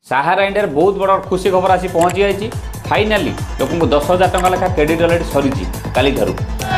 Sahara India बहुत बड़ खुशी खबर आसी पहुंची जाइए। फाइनाली लोक 10,000 टका लेखा क्रेडिट अलरेडी सरी काली ठारू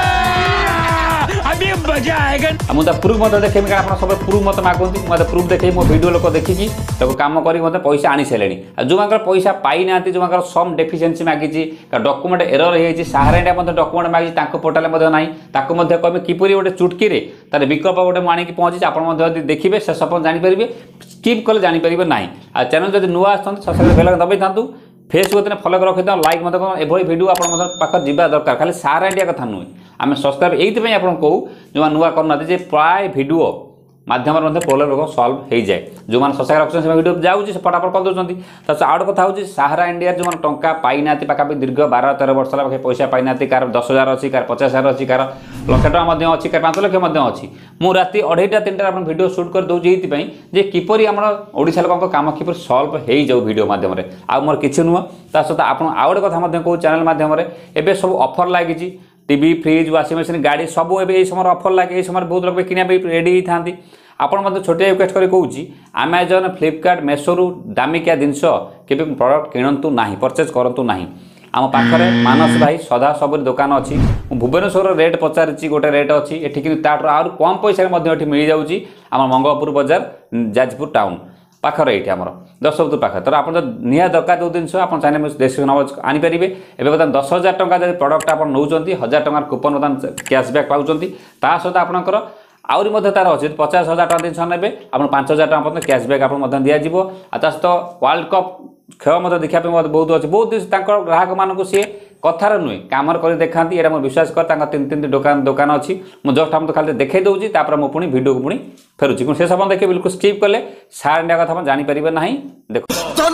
मुझे प्रूफ मत देखेमी आप सब प्रूफ मत मागती मतलब प्रूफ देखे मो वीडियो लोक देखिकी काम कर पैसा आनी सारे जो पैसा पाई ना जो सम डेफिशिएंसी मागी डॉक्यूमेंट एरर हो साहारा इंडिया डॉक्यूमेंट मागी पोर्टाल ना कह किपरि गोटे चुटकी तार विकल्प गोटे मुझे पहुंची आप देखिए से सब जानीपर स्किप कले जानीपर ना आ चैनल जब नुआ आसते बेल दबाई था फेसबुक फॉलो कर रखी लाइक मत एभली भिडियो आप जावा दरकार खाली साहारा इंडिया कथा नुहे आम सब्सक्राइब ये आप कहूँ जो नुआ करना प्राय भिडियो माध्यम प्रोब्लेम रोग सल्व हो जाए जो मैंने सब्सक्राइब रखते हैं वीडियो जाऊँगी फटाफट कर दूसरी तो आउट कथा हूँ साहारा इंडिया जो टंका पाई ना पाखापी दीर्घ 12-13 वर्ष पाखे पैसा पाई ना कार 10,000 अच्छी कार 50,000 अच्छी कार लक्ष टका अच्छी कार 5 लक्ष अच्छी मुझे राति 2:30-3 आप वीडियो सुट कर दूसरी ये किपरि आम ओडिशा लोक कम किपरि सल्व हो जाऊ वीडियो माध्यम आ मोर किसी नुह ता सहित आप आउ गोटे कथा कहूँ चैनल माध्यम एवं सब ऑफर लगी टीवी फ्रिज वाशिंग मशीन गाड़ी सब ये समय ऑफर लगे ये समय बहुत लोग किना रेडी होती आपड़ छोटे रिक्वेस्ट कर कहूँ अमेजन फ्लिपकार्ट मेसोरू दामिकिया जिनस के प्रडक्ट किणतु ना परचेज करूँ ना आम पाखे मानस भाई सदा सबरी दुकान अच्छी भुवनेश्वर रेट पचारि गोटे रेट अच्छी ये कि आहुरी कम पैसा मिल जाऊँगी आम मंगलपुर बजार जाजपुर टाउन पाखर ये आम 10 पाखे तो आप निहा दरकार जो जिन आप चाहिए डिस्क्रिप्शन आनीपर एवं बर्तमान 10,000 टका जब प्रडक्ट आप नौ 1,000 टकर कूपन बर्तमान कैशबैक पाँच ता सहित आपंकर आहरी तार अच्छे 50,000 टका जिन ने आप 5,000 टका कैशबैक आप दिज्व आ सहित वर्ल्ड कप खेल देखा बहुत अच्छे बहुत ग्राहक मानक सी कथार नुहे कम कर देखा ये मुझे विश्वास कर 3 दुकान अच्छी मुझे जस्ट हम खाली देखे दूसरी मुझे पुणी भिडियो को पुणी फेरुची से सब देखिए बिल्कुल स्किप कले साहारा इंडिया कथा जानीपर ना देख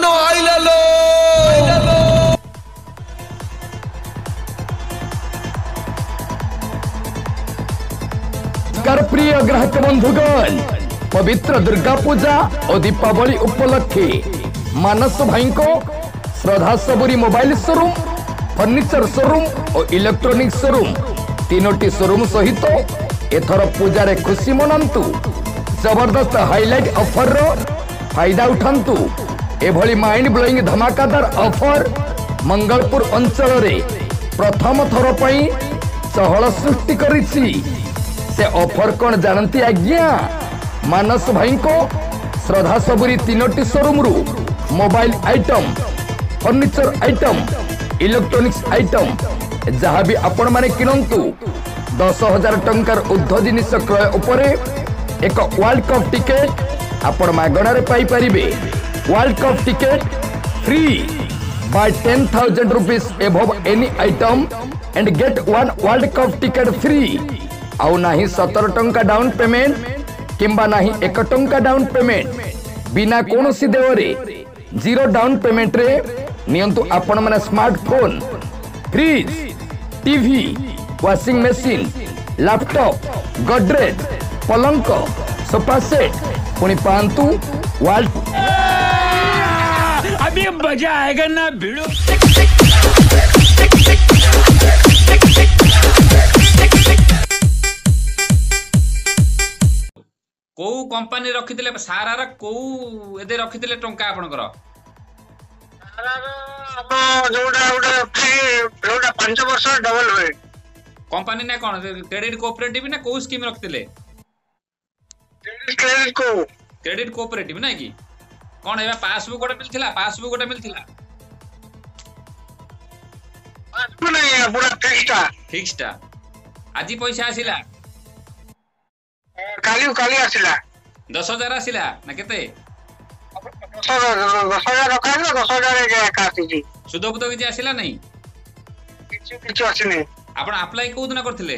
प्रिय ग्राहक बंधुगण पवित्र दुर्गा पूजा और दीपावली उपलक्षे मानस भाई को Shraddha Saburi mobile showroom furniture showroom और इलेक्ट्रॉनिक शोरूम तीनोटी शोरूम सहित एथर पूजा रे खुशी मनातु जबरदस्त हाईलाइट ऑफर रो फायदा उठातु एभली माइंड ब्लोइंग धमाकादार ऑफर मंगलपुर अंचल रे प्रथम थर पई सहल सृष्टि करिछि से ऑफर कौन जानती आज्ञा मानस भाई को श्रद्धा सबुरी तीनोटी शोरूम रु mobile item furniture item electronics item जहाँ भी आपण माने किनंतु 10,000 टंकार ऊर्ध्व जिनिस क्रय उपरे एक वर्ल्ड कप टिकेट आपण मागणा रे पाई परिबे world cup ticket free buy 10,000 rupees above any item and get one world cup ticket free आउ नाही 17 टंका डाउन पेमेंट किंबा नाही 1 टंका डाउन पेमेंट बिना कोनोसी देवरे जीरो डाउन पेमेंट रे नियंतु आपण माने smartphone fridge TV washing machine laptop Godrej पलंक सोफा सेट पुणी पांतु वर्ल्ड अभी मजा आएगा ना भिड़ो कौ कंपनी रखिथिले सारा कौ एदे रखिथिले टंका आपनकर जोड़ा 5 वर्ष डबल हुए कंपनी ना कौन क्रेडिट कोऑपरेटिव ना कौ स्कीम रखिथिले क्रेडिट कोऑपरेटिव ना कि कौन है पासबुक गोटे मिलथिला पासबुक गोटे मिलथिला पासबुक नहीं पूरा फिक्सटा आज पैसा आसिला काली आसिला 10,000 आसिला ना केते 10,000 रखा है 10,000 काटी जी सुदबुद किछि आसिला नहीं किछु आसिनी आपण अप्लाई को दिन करथिले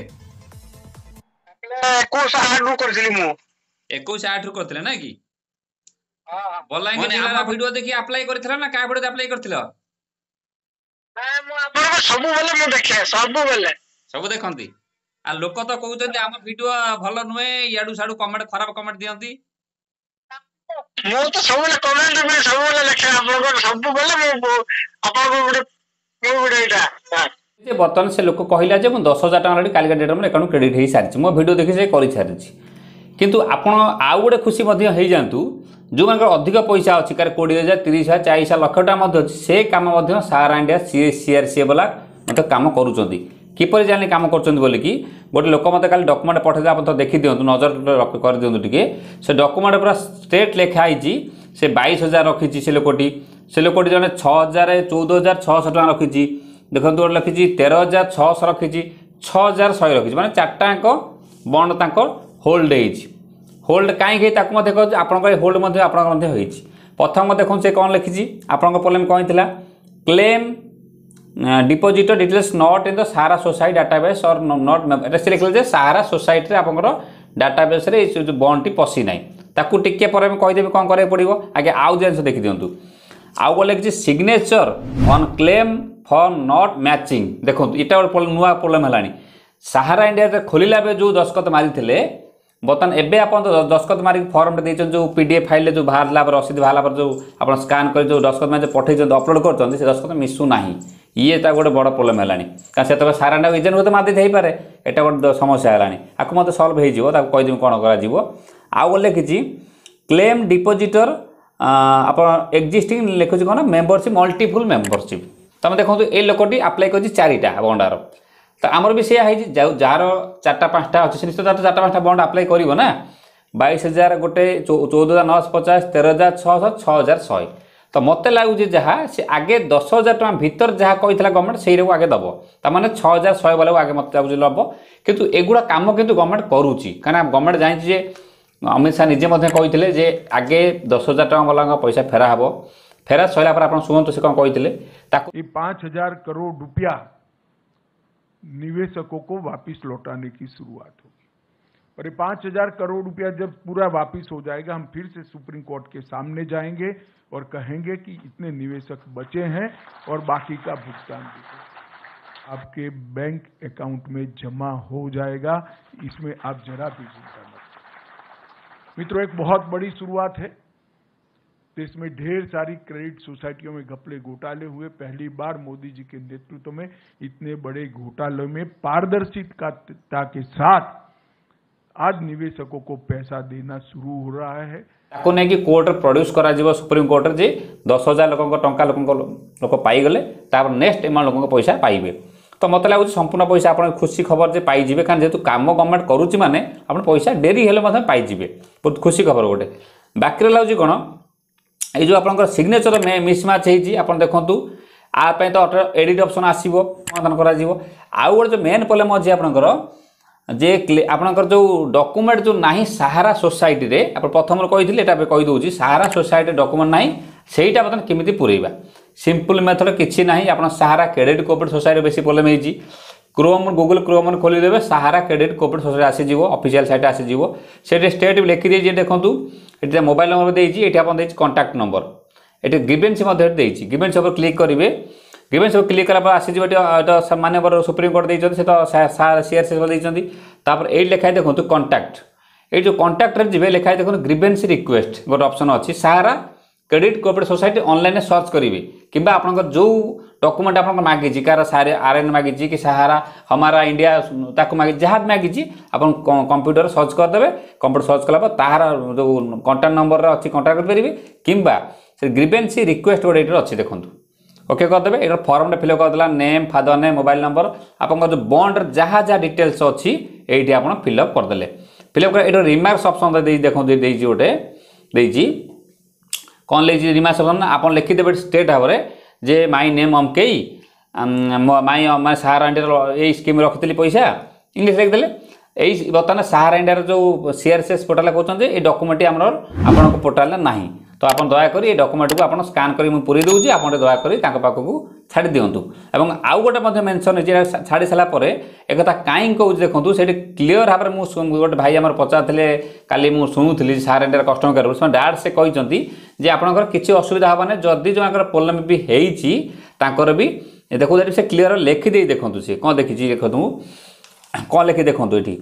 21/8 नु करथिली मु 21/8 रू करथिले ना कि हां बोला कि हमरा वीडियो देखि अप्लाई करथिला ना का वीडियो अप्लाई करथिलो ना मु आपन सब बेले मु देखे सब देखंती आ लोक तो कहउछन्ती हम वीडियो भलो नुहे याडू साडू कमेंट खराब कमेंट दियंती मो तो सब बेले कमेंट में सब बेले लिखे आपन सब बेले मु आपन गुडे एटा जे बर्तमान से लोक कहला जे 10,000 टका कालिका डेट में अकाउंट क्रेडिट हो सारी मो वीडियो देखि से करि सारी किंतु आपण आउ गोटे खुशी मध्य हो जातु जो मान अधिक पैसा अच्छी कार 20,000 30,000 40,000 लाख टाइम अच्छी से कम सारा इंडिया सीआरसीए वाला मतलब कम करुँच किपर जानी कम कर गोटे लोक मत कल डॉक्यूमेंट पठे आप तो देखी दिंतु नजर कर दिंतु टे से डॉक्यूमेंट पूरा स्ट्रेट लिखाई से 22,000 रखी से लोकटी जन 14,600 रखी देखो गोटे लिखी 13,600 रखी 6,100 रखी मैंने चार्टाक बंड तक होल्ड होल्ड कहीं कहूँ आप होल्ड आप प्रथम देखो से कौन लिखी आप प्रोब्लेम कौन था claim depositor details not in the सारा सोसाइटी डाटाबेस और नॉट से लिखले सारा सोसाइटी आप डाटाबेस जो बंड टी पशि ना ताकू टिके पर कहीदेवी कौन करा पड़ो आगे आउ जिन देखी दिंतु आउ गो लिखी signature on claim for not matching देखो यहाँ गोटे नुआ प्रोब्लेम है सहारा इंडिया खोलला बेले जो दस्खत मारी बर्तमान एवं आप दस्खत मारिक फॉर्म जो पीडीएफ फाइल जो बाहर रसीद बाहर जो आप स्कान कर जो दस्खत में पठे अपलोड कर दस्खत मिसुना ये गोटे बड़ प्रोब्लेम है से सारा इंडिया इजेंट हुए मार देते पारे यहाँ गोटे समस्या है आपको मत सल्व होदेवी कौन कर लिखी क्लेम डिपोजिटर आप एक्जिस्टिंग लिखुच कौन मेम्बरशिप मल्टीपुल मेम्बरशिप तुम देखो ये लोकटी आप्लाय कर 4टा बंडार तो आमर भी सी जार 4-5टा अच्छे निश्चित 4-5टा बंड आप्लाय कर ना 22,000 गोटे 14,950 13,600 6,100 तो मत लगुच जहाँ सी आगे 10,000 टଙ୍କା भीतर जहाँ कही गवर्नमेंट से आगे दब ताने 6,100 वाले आगे मत लगुच लब किंतु एगुड़ा कम किंतु गवर्नमेंट करुच्ची कहीं गवर्नमेंट जानी अमित शाह निजे कहते आगे 10,000 टଙ୍କା वाला पैसा फेरा हे फेरा सरला पर आप शुणु से कौन कहते 5,000 करोड़ रुपया निवेशकों को वापस लौटाने की शुरुआत होगी और ये 5,000 करोड़ रुपया जब पूरा वापस हो जाएगा हम फिर से सुप्रीम कोर्ट के सामने जाएंगे और कहेंगे कि इतने निवेशक बचे हैं और बाकी का भुगतान आपके बैंक अकाउंट में जमा हो जाएगा। इसमें आप जरा भी चिंता मत। मित्रों, एक बहुत बड़ी शुरुआत है। देश में ढेर सारी क्रेडिट सोसाइटियों में घपले घोटाले हुए। पहली बार मोदी जी के नेतृत्व में इतने बड़े घोटालों में पारदर्शिता के साथ आज निवेशकों को पैसा देना शुरू हो रहा है। ताको नहीं कि कोर्ट प्रोड्यूस करा जीवो सुप्रीम कोर्ट जे 10,000 लोक पाईगले तापर नेक्स्ट एम लोक पैसा पाइबे। तो मत लगुच संपूर्ण पैसा आप खुशी खबर जे पाइबे कारण जेहेतु काम गवर्नमेंट करुच्ची माने आप पैसा डेरी हेल्ले पाइबे। बहुत खुशी खबर गोटे। बाकी रहा कौन ये जो आप सिग्नेचर मिसमैच हो देखु आप तो एडिट ऑप्शन आसो समाधान करा आउ गोटे जो मेन प्रोब्लेम अच्छी आपंकर जे आपंकर जो डॉक्यूमेंट जो नहीं सहारा सोसाइटी रे आप प्रथम कही कहीदे सहारा सोसाइटी डॉक्यूमेंट ना सहीटा बर्तमान केमी पुरेबा सिंपल मेथड किसी ना आप सहारा क्रेडिट कोऑपरेटिव सोसाइटी बेसी प्रोब्लेम होती क्रोम गूगल क्रोम खोलीदेवे सहारा क्रेडिट कोऑपरेटिव सोसाइटी आसीज ऑफिशियल साइट आसीज से स्टेट भी लिखी देखिए देखो ये मोबाइल नंबर देती ये आप कॉन्टैक्ट नंबर ये ग्रीवेंस देती ग्रीवेंस पर क्लिक करेंगे ग्रीवेंस पर क्लिक कला आसीज माननीय सुप्रीम कोर्ट देते से तो सीआरसी देते ये लिखाई देखो कॉन्टैक्ट ये जो कॉन्टैक्ट जी लिखाई देखो ग्रीवेंस रिक्वेस्ट गोटे ऑप्शन अच्छी Sahara credit cooperative society online search करेंगे कि आपंकर जो डॉक्यूमेंट आप मागिजी कार सारे आरएन मागिजी कि सहारा हमारा इंडिया ताकू मागी जहाँ मागिजी आप कंप्यूटर सर्च करदे कंप्यूटर सर्च कला तार जो कॉन्टैक्ट नंबर अच्छी कॉन्टैक्ट करेंगे कि ग्रीवेंस रिक्वेस्ट गोटे अच्छी देखो ओके करदे ये फॉर्म फिलअप करदेला name father name mobile number आप जो बॉन्ड जहाँ जहाँ डिटेल्स अच्छी ये आप फिलअप करदे फिलअप कर रिमार्क्स ऑप्शन देखो गोटे कौन लिखी रिमार्क्स ऑप्शन आप लिखिदेवे स्टेट भाव में जे माई नेम अमकई माई मैं सहारा इंडिया ये स्कीम रखी पैसा इंग्लिश लिखिदे यही बर्तमान सहारा इंडिया जो सीआरसीएस पोर्टाल कहते हैं ये डॉक्यूमेंट आपको पोर्टाल ना तो आप दयाकोरी ये डॉक्यूमेंट को आप स्कान कर पूरी दूसरी आप दयाकोरी पाखक छाड़ दिंतु और आउ गोटे मेनसन छाड़ी सारापर एक कथा कहीं कौच देखो से क्लीयर भाव में मुझे गोटे भाई आम पचारे काली मुझे शुणुली सहारा इंडिया कस्टमर केयर से डायरेक्ट से कहते आपंकर किसी असुविधा हेनी जदि जो प्रोब्लेम भी होकर भी देखो से क्लीयर लिखिदे देखो सी कौन देखी देखो कौन लिखी देखो ये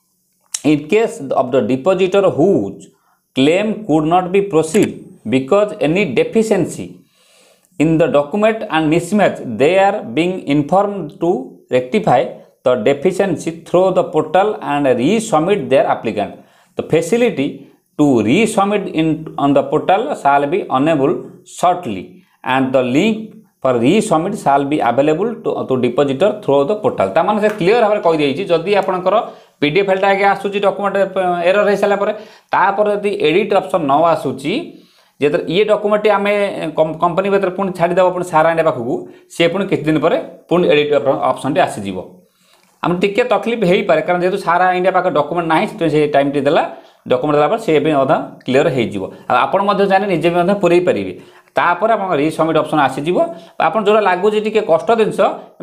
in case of the depositor whose claim could not be proceed because any deficiency in the document and mismatch they are being informed to rectify the deficiency through the portal and resubmit their applicant. The facility to resubmit in on the portal shall be enabled shortly and the link for resubmit shall be available to depositor through the portal। ता माने से clear भाव कहि देछि जदि आपनकर PDF file आगे आसुची डॉक्यूमेंट एरर हो सारा तापर यदि एडिट ऑप्शन न आसुची जे ये डॉक्यूमेंट आम कंपनी भीतर पुणी छाड़ीदेव पुणी सारा इंडिया पाखक सी पुणी किछ दिन पर पुणी एडिट ऑप्शन टी आसीज आम टिके तकलीफ हो पारे कारण जेहेतु सारा इंडिया पाख डॉक्यूमेंट ना से टाइम टी देला डॉक्यूमेंट देला सी अधा क्लीयर हो आपड़ चाहे निजे भी पूरे पारे तापर आप रिसबमिट ऑप्शन आसीज आप जो लगुच टी कष्ट जिनस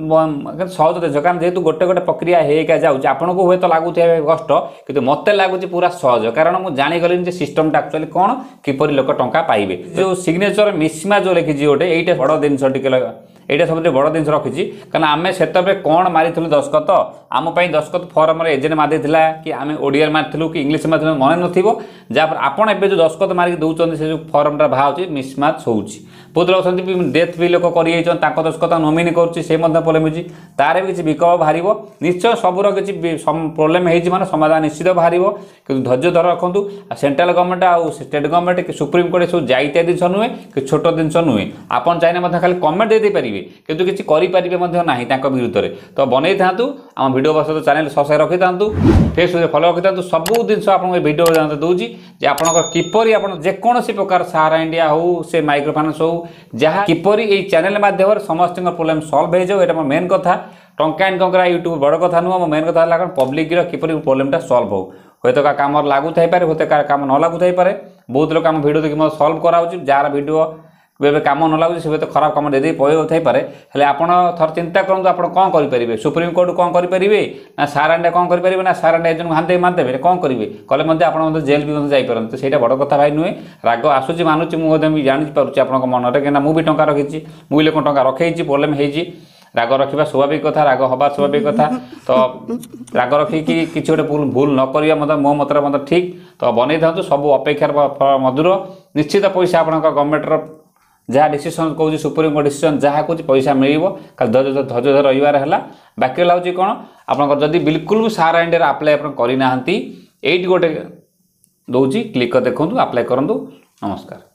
सहज जिन कारण जेहेतु गोटे गोटे प्रक्रिया होगा जाऊँच आपको हुए तो लगुच कष्ट कि मत लगुच पूरा सहज कारण मुझे जागली सिस्टम एक्चुअली कौन किपर लोक टंका पाइबे जो सिग्नेचर मिसमैच जो लिखी गोटे ये बड़ जिनस यहाँ सब बड़ जिन रखी कारण आम से कौन मारी दस्खत आम दस्खत फॉर्म एजेंट मारी कि आम ओडिया मारी कि इंग्लीश मारी मन नपर आपड़ ए जो दस्खत मारिक दौरान से जो फॉर्मटा बाहर मिसमैच हो बहुत लोग अच्छा डेथ भी लोक कर दस्खत नोमिनी कर प्रोब्लेम तार भी किसी विकल्प बाहर निश्चय सबूर किसी प्रोब्लेम हो समाधान निश्चित बाहर कि धैर्य धर रखु सेंट्रल गवर्नमेंट आउ स्टेट गवर्नमेंट कि सुप्रीम कोर्ट सब जाइतिया जिन नुहे कि छोट जिन नुहे आपन चाहिए खाली कमेंट दे पारे किंतु किसी करें विरुद्ध में तो बनई था आम भिडियो बस चैनल सब्सक्राइब रखी था फेसबुक फॉलो रखी था सबू जिन आपको भिडियो दूसरी आपंकर किपरि आप जेकोसी प्रकार सहारा इंडिया हो से माइक्रो फाइनेंस हो जहाँ किपरि ये चैनल माध्यम समस्त प्रोब्लेम सल्व हो जाए ये मेन कथा टंका इनकम करा यूट्यूब बड़ कथा नुह मो मेन कथा है पब्लिक किपरि प्रोब्लेमटा सल्व हो हूँ तो कम लागू थाईपे हूँ तो कम न लागू थाईपे बहुत लोग आम भिडियो देखिए सल्व कराऊँ जार भिडियो बेबे कम न लगुच से तो खराब कम दे पाइपे हेल्ले आप थर चिंता करूँ आप कौन करेंगे सुप्रीम कोर्ट कौन करेंगे ना सारा इंडिया कौन करेंगे ना सारा इंडिया एजेंट हाथ मारिदेवे कौन करेंगे कले आप जेल भी जापर तो ସେଇଟା बड़ कथा भाई नुहे राग आसूँ मानुची मुझे भी जापारे आप मन में कहीं मुझे टंका रखी मुझे लोक टंका रखे प्रोब्लेम हो राग रखा स्वाभाविक कथा राग हवा स्वाभाविक कथा तो राग रखिकी किसी गोटे भूल न करा मो मतलब ठीक तो बनई था सब अपेक्षार मधुर निश्चित पैसा आप गवर्नमेंटर जहाँ डिसीजन कौन सुप्रीम कोर्ट डिसीजन जहाँ कौन पैसा मिल धैर्य रही है बाकी लगे कौन आप बिल्कुल भी सारा इंडिया आप्लाय करना ये गोटे दौर क्लिक कर देखूँ आप्लाय करूँ नमस्कार।